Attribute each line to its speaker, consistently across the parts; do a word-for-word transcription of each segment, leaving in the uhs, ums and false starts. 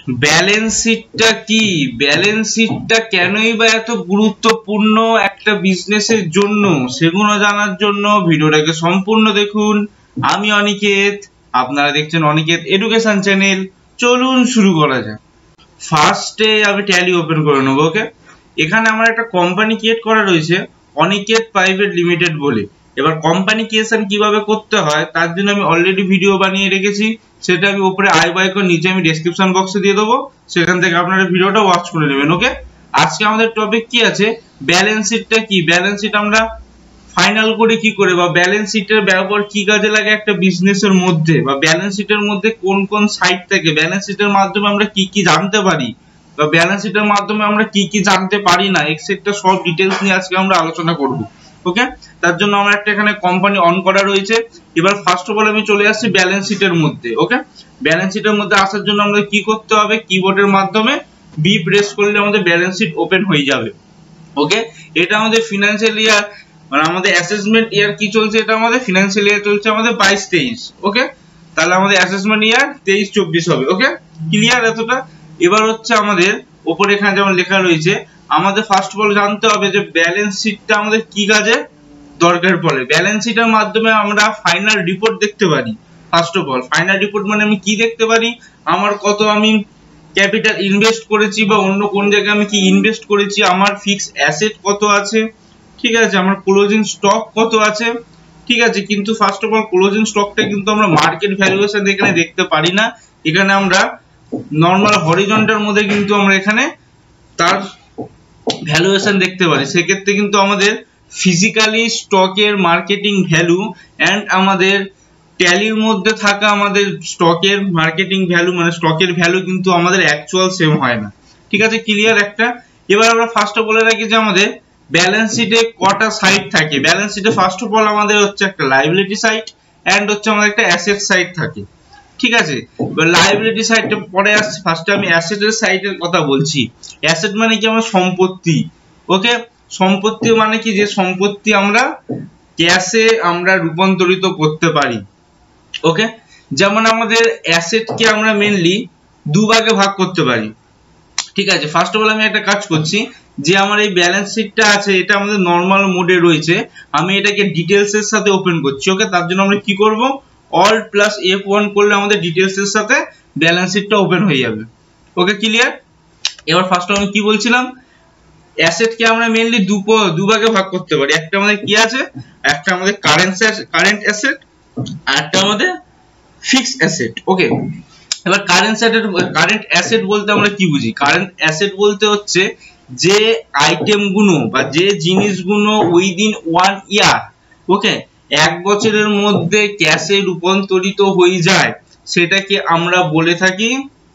Speaker 1: Balance শিটটা কি, balance শিটটা কেনই বা এত গুরুত্বপূর্ণ একটা বিজনেসের জন্য, সেগুলো জানার জন্য ভিডিওটাকে সম্পূর্ণ দেখুন। আমি অনিকেত, আপনারা দেখছেন অনিকেত এডুকেশন চ্যানেল। চলুন শুরু করা যাক। ফার্স্টে আমি ট্যালি ওপেন করে নেবো। ওকে, এখানে আমার একটা কোম্পানি ক্রিয়েট করা রয়েছে অনিকেত প্রাইভেট লিমিটেড বলে। এবার কোম্পানি ক্রিয়েশন কিভাবে করতে হয় তার জন্য আমি অলরেডি ভিডিও বানিয়ে রেখেছি, সেটা আমি উপরে আই বাই করে নিচে আমি ডেসক্রিপশন বক্সে দিয়ে দেবো, সেখান থেকে আপনারা ভিডিওটা ওয়াচ করে নেবেন। ওকে, আজকে আমাদের টপিক কি আছে, ব্যালেন্স শিটটা কি, ব্যালেন্স শিট আমরা ফাইনাল করে কি করে, বা ব্যালেন্স শিটের ব্যবহার কি কাজে লাগে একটা বিজনেসের মধ্যে, বা ব্যালেন্স শিটের মধ্যে কোন কোন সাইট থেকে ব্যালেন্স শিটের মাধ্যমে আমরা কি কি জানতে পারি, বা ব্যালেন্স শিটের মাধ্যমে আমরা কি কি জানতে পারি না, এক্সেট্রা সব ডিটেইলস নিয়ে আজকে আমরা আলোচনা করব। ওকে, তার জন্য আমার একটা এখানে কোম্পানি অন করা রয়েছে। এবার ফার্স্ট অফ অল আমি চলে আসছি ব্যালেন্স শিটের মধ্যে। ওকে, ব্যালেন্স শিটের মধ্যে আসার জন্য আমাদের কি করতে হবে, কিবোর্ডের মাধ্যমে বি প্রেস করলে আমাদের ব্যালেন্স শিট ওপেন হয়ে যাবে। ওকে, এটা আমাদের ফিনান্সিয়াল ইয়ার, মানে আমাদের অ্যাসেসমেন্ট ইয়ার কি চলছে, এটা আমাদের ফিনান্সিয়াল ইয়ার চলছে আমাদের বাইশ তেইশ। ওকে, তাহলে আমাদের অ্যাসেসমেন্ট ইয়ার তেইশ চব্বিশ হবে। ওকে, ক্লিয়ার এতটা? এবার হচ্ছে আমাদের উপরে এখানে যেমন লেখা রয়েছে, আমাদের ফার্স্ট অফ অল জানতে হবে যে ব্যালেন্স শিটটা আমাদের কি কাজে দরকার পড়ে। ব্যালেন্স শিটের মাধ্যমে আমরা ফাইনাল রিপোর্ট দেখতে পারি। First of all final report মানে আমি কি দেখতে পারি, আমার কত আমি ক্যাপিটাল ইনভেস্ট করেছি, বা অন্য কোন জায়গায় আমি কি ইনভেস্ট করেছি, আমার ফিক্সড অ্যাসেট কত আছে, ঠিক আছে, আমার ক্লোজিং স্টক কত আছে, ঠিক আছে। কিন্তু ফার্স্ট অফ অল ক্লোজিং স্টকটা কিন্তু আমরা মার্কেট ভ্যালুয়েশন এখানে দেখতে পারি না, এখানে আমরা নরমাল হরিজন্টাল মধ্যে কিন্তু আমরা এখানে তার ভ্যালুয়েশন দেখতে পারি। সেক্ষেত্রে কিন্তু আমাদের ফিজিক্যালি স্টকের মার্কেটিং ভ্যালু এন্ড আমাদের ট্যালির মধ্যে থাকা আমাদের স্টকের মার্কেটিং ভ্যালু, মানে স্টকের ভ্যালু কিন্তু আমাদের অ্যাকচুয়াল সেম হয় না। ঠিক আছে, ক্লিয়ার একটা? এবার আমরা ফার্স্ট বলে রাখি যে আমাদের ব্যালেন্স শিটে কটা সাইড থাকে। ব্যালেন্স শিটে ফার্স্ট অফ অল আমাদের হচ্ছে একটা লায়াবিলিটি সাইড এন্ড হচ্ছে আমাদের একটা অ্যাসেট সাইড থাকে। ঠিক আছে, এবার লায়াবিলিটি সাইডটা পরে আসছে, ফার্স্টে আমি অ্যাসেটের সাইডের কথা বলছি। অ্যাসেট মানে কি, আমার সম্পত্তি। ওকে, সম্পত্তি মানে কি, যে সম্পত্তি আমরা ক্যাশে আমরা রূপান্তরিত করতে পারি। ওকে, যেমন আমাদের অ্যাসেটকে আমরা মেইনলি দু ভাগে ভাগ করতে পারি। ঠিক আছে, ফার্স্ট অফ অল আমি একটা কাজ করছি, যে আমার এই ব্যালেন্স শিটটা আছে এটা আমাদের নরমাল মোডে রয়েছে, আমি এটাকে ডিটেইলস এর সাথে ওপেন করছি। ওকে, তার জন্য আমরা কি করব, অল্ট প্লাস এফ ওয়ান করলে আমাদের ডিটেইলস এর সাথে ব্যালেন্স শিটটা ওপেন হয়ে যাবে। ওকে, ক্লিয়ার? এবার ফার্স্ট আমি কি বলছিলাম, অ্যাসেটকে আমরা মেইনলি দু দু ভাগে ভাগ করতে পারি। একটা আমাদের কি আছে, একটা আমাদের কারেন্ট কারেন্ট অ্যাসেট, আর একটা আমাদের ফিক্সড অ্যাসেট। ওকে, এবার কারেন্ট অ্যাসেট, কারেন্ট অ্যাসেট বলতে আমরা কি বুঝি? কারেন্ট অ্যাসেট বলতে হচ্ছে যে আইটেম গুলো বা যে জিনিসগুলো উইদিন ওয়ান ইয়ার, ওকে, এক বছরের মধ্যে ক্যাশে রূপান্তরিত হয়ে যায়, সেটাকে আমরা বলে থাকি।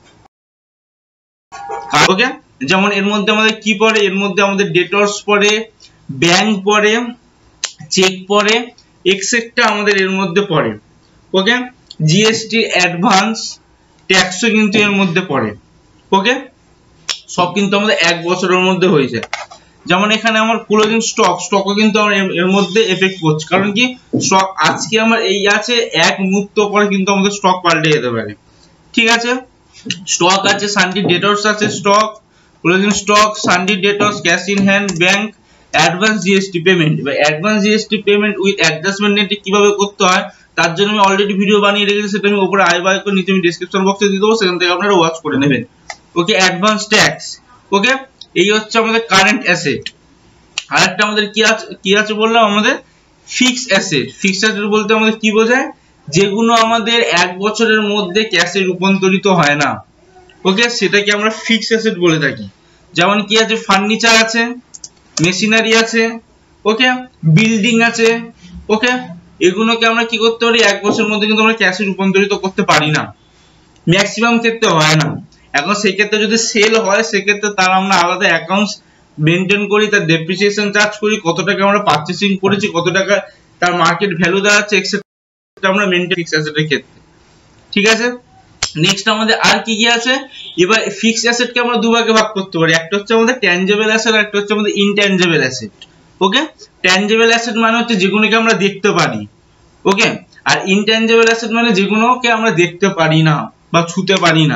Speaker 1: ওকে, যেমন এর মধ্যে আমাদের কি পড়ে, এর মধ্যে আমাদের ডেটর্স পড়ে, ব্যাংক পড়ে, চেক পড়ে, এক্সেট্রা আমাদের এর মধ্যে পড়ে। ওকে, জিএসটি অ্যাডভান্স ট্যাক্সও কিন্তু এর মধ্যে পড়ে। ওকে, সব কিন্তু আমাদের এক বছরের মধ্যে হয়ে যায়। যেমন এখানে আমার ক্লোজিং স্টক, স্টকও কিন্তু আমার এর মধ্যে এফেক্ট করছে। কারণ কি, স্টক আজকে আমার এই আছে, এক মুহূর্ত পরে কিন্তু আমাদের স্টক পাল্টে যেতে পারে। ঠিক আছে, স্টক আছে, সানডে ডেটর্স আছে, stock, closing stock, sundry debtors, cash in hand, bank, advance GST payment. এবার advance GST payment with adjustment net কিভাবে করতে হয় তার জন্য আমি অলরেডি ভিডিও বানিয়ে রেখেছি, সেটা আমি উপরে আই বাই করে নিচে আমি ডেসক্রিপশন বক্সে দিয়ে দেবো, সেখান থেকে আপনারা ওয়াচ করে নেবেন। ওকে, অ্যাডভান্স ট্যাক্স। ওকে, এই হচ্ছে আমাদের কারেন্ট অ্যাসেট। আরেকটা আমাদের কি আছে, কি আছে বললাম, আমাদের ফিক্সড অ্যাসেট। ফিক্সড অ্যাসেট বলতে আমাদের কি বোঝায়, যেগুলো আমাদের এক বছরের মধ্যে ক্যাশে রূপান্তরিত হয় না। ওকে, সেটাকে আমরা ফিক্সড অ্যাসেট বলে থাকি। যেমন কি আছে, ফার্নিচার আছে, মেশিনারি আছে, ওকে, বিল্ডিং আছে। ওকে, এগুলোকে আমরা কি করতে পারি, এক বছরের মধ্যে কিন্তু আমরা ক্যাশে রূপান্তরিত করতে পারি না, ম্যাক্সিমাম ক্ষেত্রে হয় না। এখন সেই ক্ষেত্রে যদি সেল হয়, সেক্ষেত্রে তার আমরা আলাদা অ্যাকাউন্টস মেনটেন করি, তার ডেপ্রিসিয়েশন চার্জ করি, কত টাকা আমরা পারচেসিং করেছি, কত টাকা তার মার্কেট ভ্যালু দাঁড়াচ্ছে, এক্সেট্রা আমরা মেনটেন ফিক্সড অ্যাসেটের ক্ষেত্রে। ঠিক আছে, নেক্সট আমাদের আর কি কি আছে, এবার ফিক্সড অ্যাসেটকে আমরা দু ভাগে ভাগ করতে পারি। একটা হচ্ছে আমাদের ট্যানজিবল অ্যাসেট, আর একটা হচ্ছে আমাদের intangible asset. Okay, tangible asset মানে হচ্ছে যেগুলোকে আমরা দেখতে পারি। ওকে, আর ইনট্যানজিবল অ্যাসেট মানে যেগুলোকে আমরা দেখতে পারি না বা ছুতে পারি না।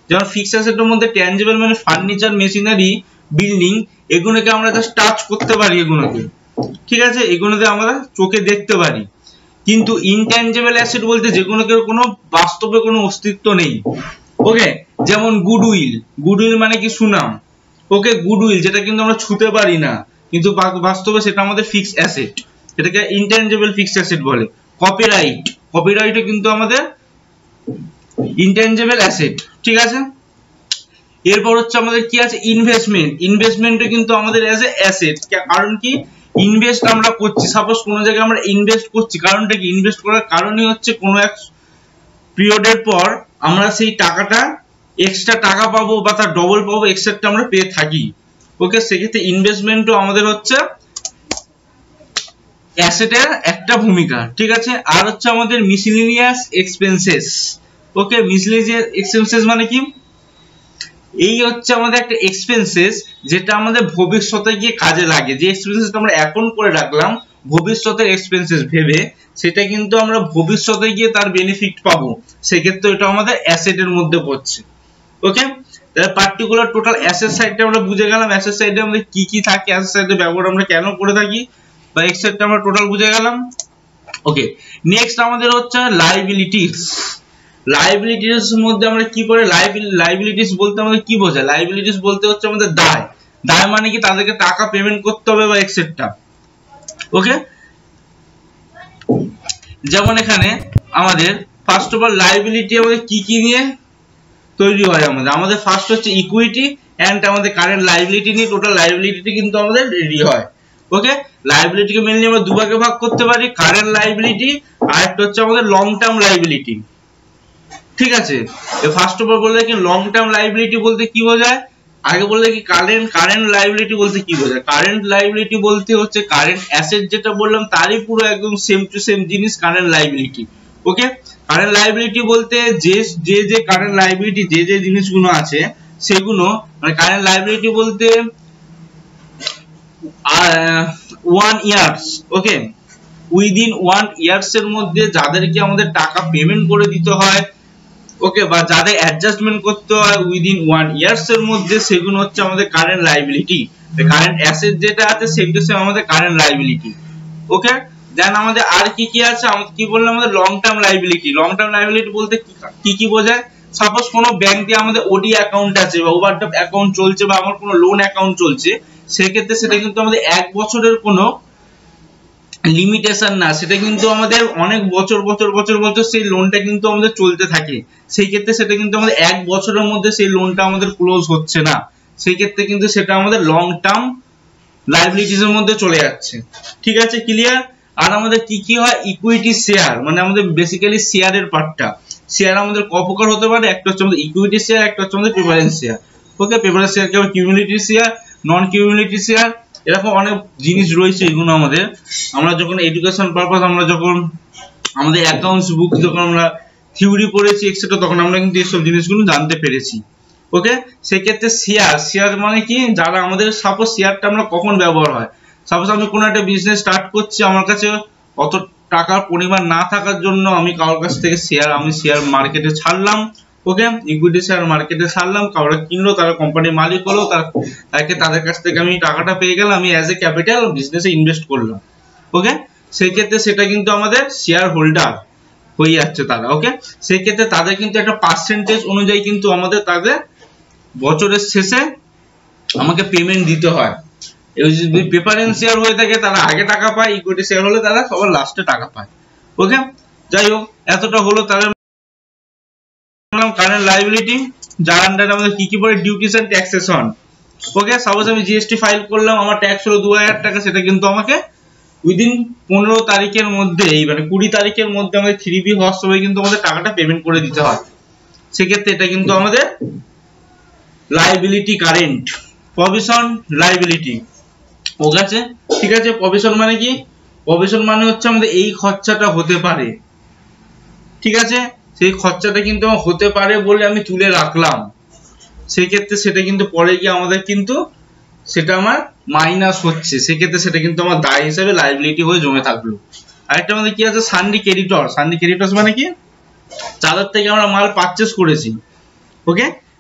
Speaker 1: যেমন ফিক্সড অ্যাসেটের মধ্যে ট্যানজিবল মানে ফার্নিচার, মেশিনারি, বিল্ডিং, এগুলোকে আমরা জাস্ট টাচ করতে পারি, এগুলোকে ঠিক আছে, এগুলোতে আমরা চোখে দেখতে পারি। কিন্তু ইনট্যানজিবল অ্যাসেট বলতে যেগুলোকে কোনো বাস্তবে কোনো অস্তিত্ব নেই। ওকে, যেমন গুডউইল, গুডউইল মানে কি সুনাম। ওকে, গুডউইল যেটা কিন্তু আমরা ছুঁতে পারি না, কিন্তু বাস্তবে সেটা আমাদের ফিক্সড অ্যাসেট, এটাকে ইনট্যানজিবল ফিক্সড অ্যাসেট বলে। কপিরাইট, কপিরাইটও কিন্তু আমাদের ইনট্যানজিবল অ্যাসেট, ঠিক আছে। এরপর হচ্ছে আমাদের কি আছে, ইনভেস্টমেন্ট, ইনভেস্টমেন্টও কিন্তু আমাদের অ্যাজ এ অ্যাসেট। কারণ কি, ইনভেস্ট আমরা করছি, সাপোজ কোনো জায়গায় আমরা ইনভেস্ট করছি, কারণটা কি, ইনভেস্ট করার কারণই হচ্ছে কোনো এক পিরিয়ডের পর আমরা সেই টাকাটা এক্সট্রা টাকা পাবো বা তার ডবল পাবো, এক্সট্রা আমরা পেয়ে থাকি। ওকে, সেক্ষেত্রে ইনভেস্টমেন্টও আমাদের হচ্ছে অ্যাসেটের একটা ভূমিকা, ঠিক আছে। আর হচ্ছে আমাদের miscellaneous expenses. Okay, miscellaneous expenses মানে কি, এই হচ্ছে আমাদের একটা এক্সপেন্সেস যেটা আমাদের ভবিষ্যতে গিয়ে কাজে লাগে। যে এক্সপেন্সেসটা আমরা এখন করে রাখলাম ভবিষ্যতের এক্সপেন্সেস ভেবে, সেটা কিন্তু আমরা ভবিষ্যতে গিয়ে তার বেনিফিট পাবো, সেক্ষেত্রে এটা আমাদের অ্যাসেটের মধ্যে পড়ছে। ওকে, তাহলে পার্টিকুলার টোটাল অ্যাসেট সাইডটা আমরা বুঝে গেলাম, অ্যাসেট সাইডে আমাদের কি কি থাকে, অ্যাসেট সাইডে ব্যবহার আমরা কেন করে থাকি, বা এক্সেটটা আমরা টোটাল বুঝে গেলাম। ওকে, নেক্সট আমাদের হচ্ছে লায়াবিলিটিস। লায়াবিলিটিস এর মধ্যে আমরা কি পড়ে, লায়াবিলিটিস বলতে আমাদের কি বোঝায়, লায়াবিলিটিস বলতে হচ্ছে আমাদের দায়। দায় মানে কি, তাদেরকে টাকা পেমেন্ট করতে হবে বা এক্সেট্রা। ওকে, যেমন এখানে আমাদের ফার্স্ট অফ অল লায়াবিলিটি আমাদের কি কি নিয়ে তৈরি হয়, আমাদের আমাদের ফার্স্ট হচ্ছে ইকুইটি এন্ড আমাদের কারেন্ট লায়াবিলিটি নিয়ে টোটাল লায়াবিলিটি কিন্তু আমাদের রেডি হয়। ওকে, লায়াবিলিটিকে মেইনলি আমরা দুভাগে ভাগ করতে পারি, কারেন্ট লায়াবিলিটি আর একটা হচ্ছে আমাদের লং টার্ম লায়াবিলিটি, ঠিক আছে। ফার্স্ট অফ অল বললে কি লং টার্ম লায়াবিলিটি বলতে কি বোঝায়, আগে বললে কি কারেন্ট কারেন্ট লায়াবিলিটি বলতে কি বোঝায়। কারেন্ট লায়াবিলিটি বলতে হচ্ছে কারেন্ট অ্যাসেট যেটা বললাম তারই পুরো একদম সেম টু সেম জিনিস current liability. Okay, current liability বলতে যে যে যে কারেন্ট লায়াবিলিটি যে যে জিনিসগুলো আছে সেগুলো, মানে কারেন্ট লায়াবিলিটি বলতে one years, okay, within one years এর মধ্যে যাদেরকে আমাদের টাকা পেমেন্ট করে দিতে হয়, ওকে, বা যাদের অ্যাডজাস্টমেন্ট করতে হয় উইদিন ওয়ান ইয়ার্স এর মধ্যে, সেগুলো হচ্ছে আমাদের কারেন্ট লায়াবিলিটি। কারেন্ট অ্যাসেট যেটা আছে সেটা হচ্ছে আমাদের কারেন্ট লায়াবিলিটি। ওকে, দেন আমাদের আর কি কি আছে, আমরা কি বললাম, আমাদের long term liability. Long term liability বলতে কি কি বোঝায়, সাপোজ কোনো ব্যাংকে আমাদের ওডি অ্যাকাউন্ট আছে বা ওভারড্রাফট অ্যাকাউন্ট চলছে বা আমার কোনো লোন অ্যাকাউন্ট চলছে, সেক্ষেত্রে সেটা কিন্তু আমাদের এক বছরের কোনো লিমিটেশন না, সেটা কিন্তু আমাদের অনেক বছর বছর বছর বছর সেই লোনটা কিন্তু আমাদের চলতে থাকে। সেই ক্ষেত্রে সেটা কিন্তু আমাদের এক বছরের মধ্যে সেই লোনটা আমাদের ক্লোজ হচ্ছে না, সেই ক্ষেত্রে কিন্তু সেটা আমাদের লং টার্ম লায়াবিলিটিস এর মধ্যে চলে যাচ্ছে, ঠিক আছে, ক্লিয়ার। আর আমাদের কি কি হয়, ইকুইটি শেয়ার, মানে আমাদের বেসিক্যালি শেয়ারের পার্টটা। শেয়ার আমাদের ক প্রকার হতে পারে, একটা হচ্ছে আমাদের ইকুইটি শেয়ার, একটা হচ্ছে আমাদের preference share. Okay, preference share কি, cumulative share, non cumulative share, এরকম অনেক জিনিস রয়েছে। এগুলো আমাদের আমরা যখন এডুকেশন পারপাস, আমরা যখন আমাদের অ্যাকাউন্টস বুক যখন আমরা থিওরি পড়েছি এক্সেট্রা, তখন আমরা কিন্তু এইসব জিনিসগুলো জানতে পেরেছি। ওকে, সেক্ষেত্রে শেয়ার, শেয়ার মানে কি, যারা আমাদের সাপোজ শেয়ারটা আমরা কখন ব্যবহার হয়, সাপোজ আমি কোনো একটা বিজনেস স্টার্ট করছি, আমার কাছে অত টাকার পরিমাণ না থাকার জন্য আমি কারোর কাছ থেকে শেয়ার আমি শেয়ার মার্কেটে ছাড়লাম। ওকে, ইকুইটি শেয়ার মার্কেটে ছাড়লাম, কারোর কিনলো, তারা কোম্পানির মালিক হলো, তাকে তাদের কাছ থেকে আমি টাকাটা পেয়ে গেলাম, আমি অ্যাজ এ ক্যাপিটাল বিজনেসে ইনভেস্ট করলাম। ওকে, সেই ক্ষেত্রে সেটা কিন্তু আমাদের শেয়ার হোল্ডার হয়ে যাচ্ছে তারা। ওকে, সেই ক্ষেত্রে তাদের কিন্তু একটা পার্সেন্টেজ অনুযায়ী কিন্তু আমাদের তাদের বছরের শেষে আমাকে পেমেন্ট দিতে হয়। যদি প্রেফারেন্স শেয়ার হয়ে থাকে তারা আগে টাকা পায়, ইকুইটি শেয়ার হলে তারা সবার লাস্টে টাকা পায়। ওকে, যাই হোক, এতটা হলো তাহলে কারেন্ট লায়াবিলিটি, যার আন্ডারে আমাদের কি কি পড়ে, duties and taxation. Okay, suppose আমি জিএসটি ফাইল করলাম, আমার ট্যাক্স হলো দু হাজার টাকা, সেটা কিন্তু আমাকে উইদিন পনেরো তারিখের মধ্যে, মানে কুড়ি তারিখের মধ্যে আমাদের থ্রি বি হওয়ার সময় কিন্তু আমাদের টাকাটা পেমেন্ট করে দিতে হয়। সেক্ষেত্রে এটা কিন্তু আমাদের liability current. Provision liability, okay আছে, ঠিক আছে। প্রভিশন মানে কি, প্রভিশন মানে হচ্ছে আমাদের এই খরচাটা হতে পারে, ঠিক আছে, সেই খরচাটা কিন্তু হতে পারে বলে আমি তুলে রাখলাম, সেই ক্ষেত্রে সেটা কিন্তু পরে গিয়ে আমাদের কিন্তু সেটা আমার মাইনাস হচ্ছে, সেই ক্ষেত্রে সেটা কিন্তু আমার দায় হিসেবে লায়াবিলিটি হয়ে জমে থাকলো। আরেকটা আমাদের কি আছে, সান্ডি ক্রেডিটর। সান্ডি ক্রেডিটরস মানে কি, যাদের থেকে আমরা মাল পারচেজ করেছি, ওকে,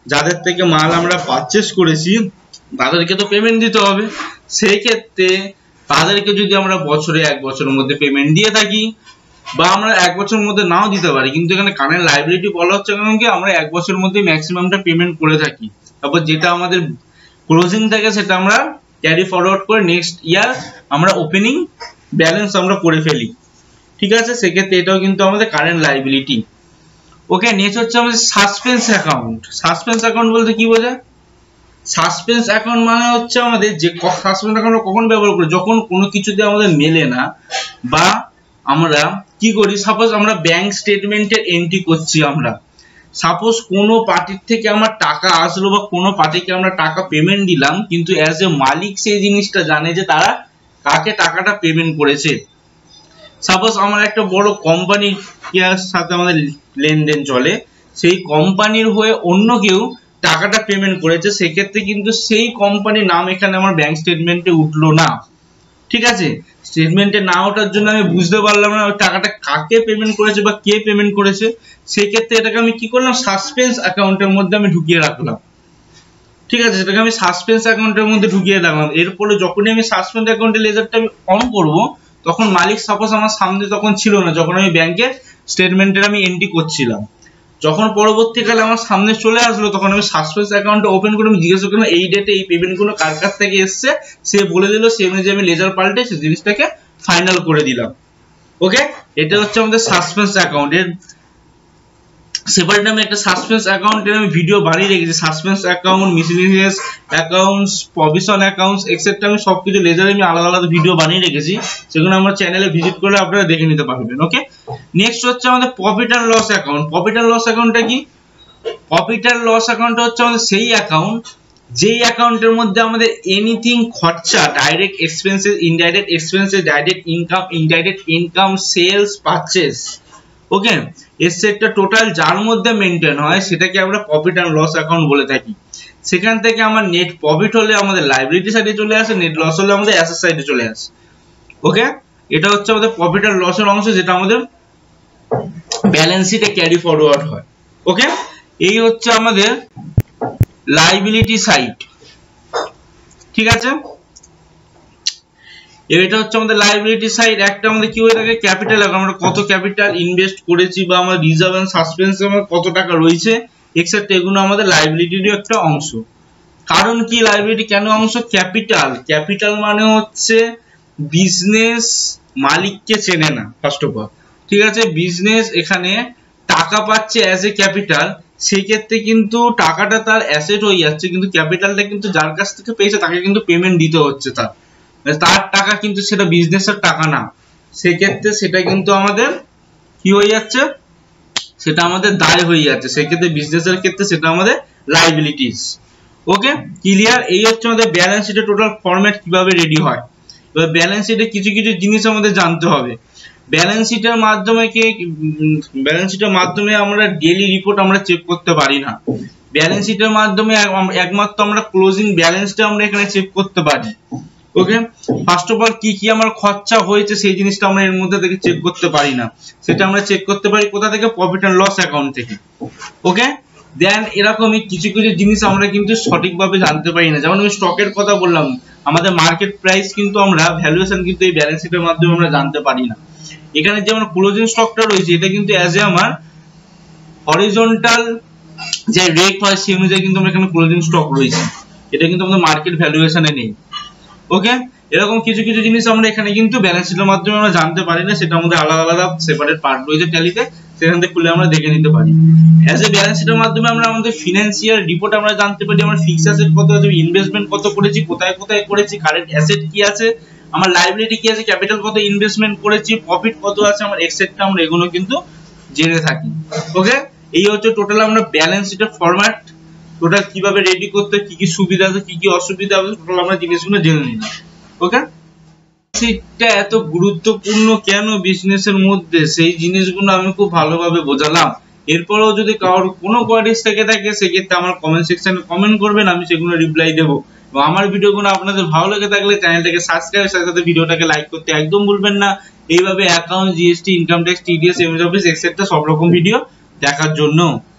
Speaker 1: যাদের থেকে মাল আমরা পারচেস করেছি তাদেরকে তো পেমেন্ট দিতে হবে। সেই ক্ষেত্রে তাদেরকে যদি আমরা বছরে এক বছরের মধ্যে পেমেন্ট দিয়ে থাকি বা আমরা এক বছরের মধ্যে নাও দিতে পারি, কিন্তু এখানে কারেন্ট লায়াবিলিটি বলা হচ্ছে কারণ কি আমরা এক বছরের মধ্যে ম্যাক্সিমামটা পেমেন্ট করে থাকি। তারপর যেটা আমাদের ক্লোজিং থাকে সেটা আমরা ক্যারি ফরওয়ার্ড করে নেক্সট ইয়ার আমরা ওপেনিং ব্যালেন্স আমরা করে ফেলি, ঠিক আছে। সেক্ষেত্রে এটাও কিন্তু আমাদের কারেন্ট লায়াবিলিটি। ওকে, নেক্সট হচ্ছে আমাদের সাসপেন্স অ্যাকাউন্ট। সাসপেন্স অ্যাকাউন্ট বলতে কি বোঝায়? সাসপেন্স অ্যাকাউন্ট মানে হচ্ছে আমাদের যে সাসপেন্স অ্যাকাউন্ট কখন ব্যবহার করি, যখন কোনো কিছুতে আমাদের মেলে না বা আমরা কি করি, সাপোজ আমরা ব্যাংক স্টেটমেন্টের এন্ট্রি করছি, আমরা সাপোজ কোনো পার্টির থেকে আমার টাকা আসলো বা কোনো পার্টিকে আমরা টাকা পেমেন্ট দিলাম, কিন্তু অ্যাজ এ মালিক সেই জিনিসটা জানে যে তারা কাকে টাকাটা পেমেন্ট করেছে। সাপোজ আমার একটা বড় কোম্পানির সাথে আমাদের লেনদেন চলে, সেই কোম্পানির হয়ে অন্য কেউ টাকাটা পেমেন্ট করেছে, সেক্ষেত্রে কিন্তু সেই কোম্পানির নাম এখানে আমার ব্যাংক স্টেটমেন্টে উঠলো না, ঠিক আছে। স্টেটমেন্টে না ওঠার জন্য আমি বুঝতে পারলাম না ওই টাকাটা কাকে পেমেন্ট করেছে বা কে পেমেন্ট করেছে। সেই ক্ষেত্রে এটাকে আমি কি করলাম, সাসপেন্স অ্যাকাউন্টের মধ্যে আমি ঢুকিয়ে রাখলাম, ঠিক আছে। সেটাকে আমি সাসপেন্স অ্যাকাউন্টের মধ্যে ঢুকিয়ে রাখলাম। এরপরে যখনই আমি সাসপেন্স অ্যাকাউন্টের লেজারটা আমি অন করব, তখন মালিক সাপোজ আমার সামনে তখন ছিল না, যখন আমি ব্যাংকের স্টেটমেন্টের আমি এন্ট্রি করছিলাম, যখন পরবর্তীকালে আমার সামনে চলে আসলো তখন আমি সাসপেন্স অ্যাকাউন্টটা ওপেন করে আমি জিজ্ঞাসা করলাম এই ডেটে এই পেমেন্ট গুলো কার কাছ থেকে এসছে, সে বলে দিল, সেই অনুযায়ী আমি লেজার পাল্টে সেই জিনিসটাকে ফাইনাল করে দিলাম। ওকে, এটা হচ্ছে আমাদের সাসপেন্স অ্যাকাউন্ট। এর সেপারেট আমি একটা সাসপেন্স অ্যাকাউন্টের আমি ভিডিও বানিয়ে রেখেছি, suspense account, miscellaneous accounts, provision accounts etcetera, আমি সবকিছু লেজারে আমি আলাদা আলাদা ভিডিও বানিয়ে রেখেছি, সেগুলো আমার চ্যানেলে ভিজিট করলে আপনারা দেখে নিতে পারবেন। ওকে, নেক্সট হচ্ছে আমাদের profit and loss account. Profit and loss অ্যাকাউন্টটা কি? প্রফিট অ্যান্ড লস অ্যাকাউন্টটা হচ্ছে আমাদের সেই অ্যাকাউন্ট যেই অ্যাকাউন্টের মধ্যে আমাদের এনিথিং খরচা, direct expenses, indirect expenses, direct income, indirect income, sales, purchase, okay, এর সেটটা টোটাল যার মধ্যে মেইনটেইন হয় সেটাকে আমরা প্রফিট অ্যান্ড লস অ্যাকাউন্ট বলে থাকি। সেখান থেকে আমার নেট প্রফিট হলে আমাদের লায়াবিলিটি সাইডে চলে আসে, নেট লস হলে আমাদের অ্যাসেট সাইডে চলে আসে। ওকে, এটা হচ্ছে আমাদের প্রফিট অ্যান্ড লসের অংশ, যেটা আমাদের ব্যালেন্স শিটে ক্যারি ফরওয়ার্ড হয়। ওকে, এই হচ্ছে আমাদের লায়াবিলিটি সাইড, ঠিক আছে। এটা হচ্ছে আমাদের লায়াবিলিটি সাইড। একটা আমাদের কি হয়ে থাকে, ক্যাপিটাল অ্যাকাউন্ট, আমরা কত ক্যাপিটাল ইনভেস্ট করেছি বা আমার রিজার্ভ এন্ড সাসপেন্সে আমার কত টাকা রয়েছে এক্সেট্রা, এগুলো আমাদের লায়াবিলিটিরই একটা অংশ। কারণ কি লায়াবিলিটি কেন অংশ? ক্যাপিটাল, ক্যাপিটাল মানে হচ্ছে বিজনেস মালিককে চেনে না ফার্স্ট অফ অল, ঠিক আছে। বিজনেস এখানে টাকা পাচ্ছে অ্যাজ এ ক্যাপিটাল, সেই ক্ষেত্রে কিন্তু টাকাটা তার অ্যাসেট হয়ে যাচ্ছে, কিন্তু ক্যাপিটালটা কিন্তু যার কাছ থেকে পেয়েছে তাকে কিন্তু পেমেন্ট দিতে হচ্ছে, তার তার টাকা, কিন্তু সেটা বিজনেসের টাকা না। সেক্ষেত্রে সেটা কিন্তু আমাদের কি হয়ে যাচ্ছে, সেটা আমাদের দায় হয়ে যাচ্ছে, সেক্ষেত্রে বিজনেসের ক্ষেত্রে সেটা আমাদের লায়াবিলিটিস। ওকে, ক্লিয়ার। এই হচ্ছে আমাদের ব্যালেন্স শিটের টোটাল ফরম্যাট কিভাবে রেডি হয়। এবার ব্যালেন্স শিটে কিছু কিছু জিনিস আমাদের জানতে হবে। ব্যালেন্স শিটের মাধ্যমে কি ব্যালেন্স শিটের মাধ্যমে আমরা ডেইলি রিপোর্ট আমরা চেক করতে পারি না। ব্যালেন্স শিটের মাধ্যমে একমাত্র আমরা ক্লোজিং ব্যালেন্সটা আমরা এখানে চেক করতে পারি। ওকে, ফার্স্ট অফ অল কি কি আমার খরচা হয়েছে সেই জিনিসটা আমরা এর মধ্যে থেকে চেক করতে পারি না, সেটা আমরা চেক করতে পারি কোথা থেকে, প্রফিট এন্ড লস অ্যাকাউন্ট থেকে। ওকে, দেন এরকমই কিছু কিছু জিনিস আমরা কিন্তু সঠিকভাবে জানতে পারি না, যেমন আমি স্টকের কথা বললাম, আমাদের মার্কেট প্রাইস কিন্তু আমরা ভ্যালুয়েশন কিন্তু এই ব্যালেন্স শিটের মাধ্যমে আমরা জানতে পারি না। এখানে যে আমার ক্লোজিং স্টকটা রয়েছে এটা কিন্তু অ্যাজ এ আমার হরিজন্টাল যে রেট হয় সেই অনুযায়ী কিন্তু আমরা এখানে ক্লোজিং স্টক রয়েছে, এটা কিন্তু আমাদের মার্কেট ভ্যালুয়েশনে নেই। ওকে, এরকম কিছু কিছু জিনিস আমরা এখানে কিন্তু ব্যালেন্স শিটের মাধ্যমে আমরা জানতে পারি না, সেটা আমাদের আলাদা আলাদা সেপারেট পার্ট রয়েছে ট্যালিতে, সেখান থেকে খুলে আমরা দেখে নিতে পারি। অ্যাজ এ ব্যালেন্স শিটের মাধ্যমে আমরা আমাদের ফিনান্সিয়াল রিপোর্ট আমরা জানতে পারি, আমার ফিক্সড অ্যাসেট কত আছে, ইনভেস্টমেন্ট কত করেছি, কোথায় কোথায় করেছি, কারেন্ট অ্যাসেট কি আছে, আমার লায়াবিলিটি কি আছে, ক্যাপিটাল কত ইনভেস্টমেন্ট করেছি, প্রফিট কত আছে আমার, এক্সেট্রা আমরা এগুলো কিন্তু জেনে থাকি। ওকে, এই হচ্ছে টোটাল আমরা ব্যালেন্স শিটের ফরম্যাট, টোটাল কিভাবে রেডি করতে, কি কি সুবিধা আছে, কি কি অসুবিধা আছে, টোটাল আমরা জিনিসগুলো জেনে নিলাম। ওকে, শিটটা এত গুরুত্বপূর্ণ কেন বিজনেসের মধ্যে সেই জিনিসগুলো আমি খুব ভালোভাবে বোঝালাম। এরপরেও যদি কারোর কোনো কোয়ারিজ থেকে থাকে সেক্ষেত্রে আমার কমেন্ট সেকশনে কমেন্ট করবেন, আমি সেগুলো রিপ্লাই দেবো। এবং আমার ভিডিওগুলো আপনাদের ভালো লেগে থাকলে চ্যানেলটাকে সাবস্ক্রাইব, সাথে সাথে ভিডিওটাকে লাইক করতে একদম ভুলবেন না। এইভাবে account, GST, income tax, TDS, MS office etcetera সব রকম ভিডিও দেখার জন্য।